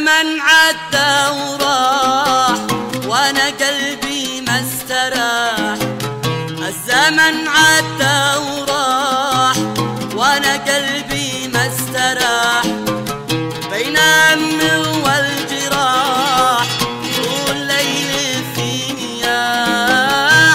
الزمن عدى وراح وانا قلبي ما استراح. الزمن عدى وراح وانا قلبي ما استراح. بين همي والجراح والليل في نياح.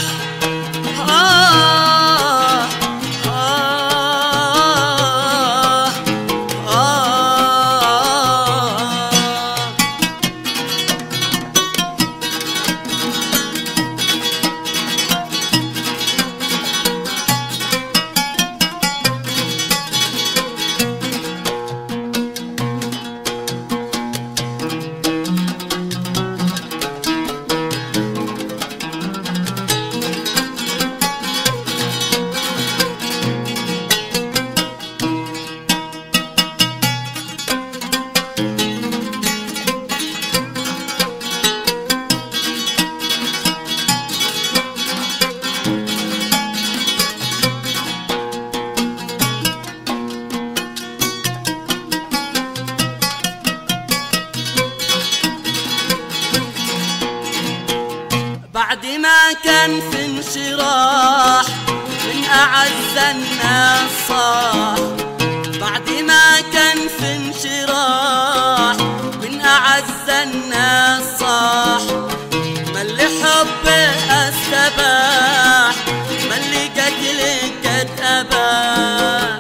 بعد ما كان في انشراح من أعز الناس صاح. بعد ما كان في انشراح من أعز الناس صاح. ما اللي حبه استباح ما اللي قتله قد أباح.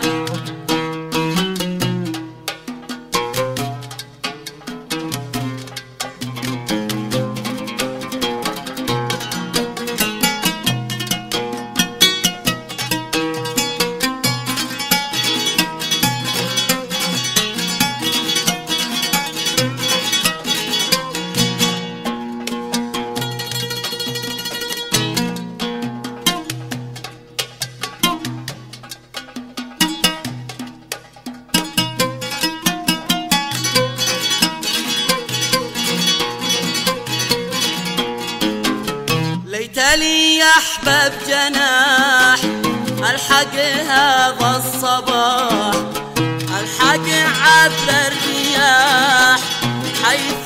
ليتلي أحبب جناح ألحق هذا الصباح. ألحق عبر الرياح حيث